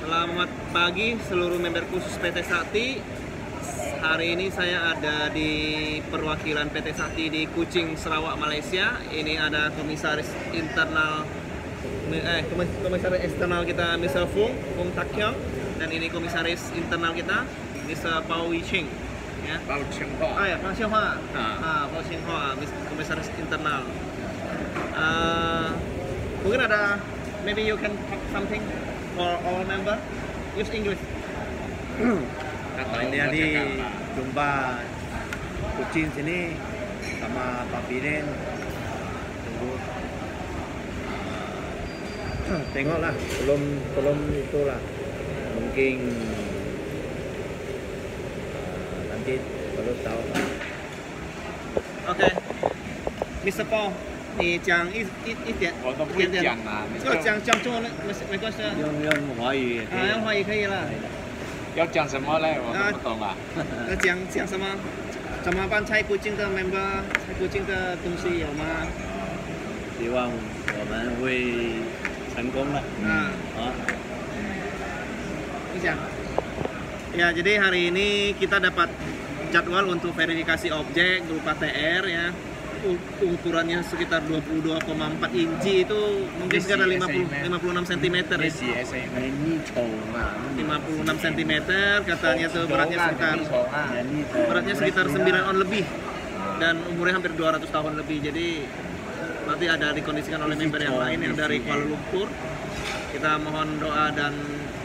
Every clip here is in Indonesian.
Selamat pagi seluruh member khusus PT Sakti. Hari ini saya ada di perwakilan PT Sakti di Kuching, Sarawak, Malaysia. Ini ada komisaris internal, komisaris eksternal kita Mr. Fung Tak Kyong, dan ini komisaris internal kita Mr. Pao Wei Ching. Ya. Pao Ching Hoa. Ya, Pao Ching Hoa. Pao Ching Hoa, komisaris internal. Mungkin ada, maybe you can talk something for all member. Use English. Ini di jumpa Kuching sini sama Pak Biren. Tunggu. Tengoklah, belum itulah. Mungkin nanti baru tahu. OK Mr. Paul 你讲一点， 我都不会讲啊， 就讲中文没关系啊。 用华语。 用华语可以了。 要讲什么嘞？我都不懂啊。 讲什么？怎么办？拆古今的 member， 拆古今的东西有吗？ 希望我们会成功了。 你讲。Ya, jadi hari ini kita dapat jadwal untuk verifikasi objek berupa TR ya. Ukurannya sekitar 22,4 inci, itu mungkin sekitar 56 cm ya. 56 cm katanya tuh, beratnya sekitar 9 on lebih dan umurnya hampir 200 tahun lebih. Jadi nanti ada dikondisikan oleh member yang lain yang dari Kuala Lumpur. Kita mohon doa dan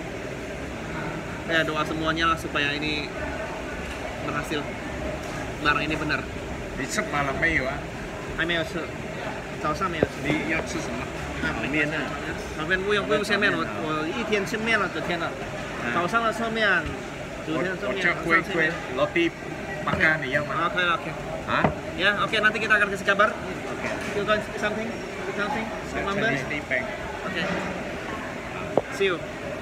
doa semuanya lah supaya ini berhasil, barang ini benar. 你吃饱了没有啊？ 还没有吃，早上没有吃。 你要吃什么？ 炒面啊。 炒面不用吃面，我一天吃面了，昨天了。早上的吃面，昨天的吃面。 我叫龟龟，roti makan你要吗？ OK OK。 啊？ Ya OK, nanti kita akan kasih kabar. Oke. You got something? Something? Number? Chinese tea bag. Oke. See you.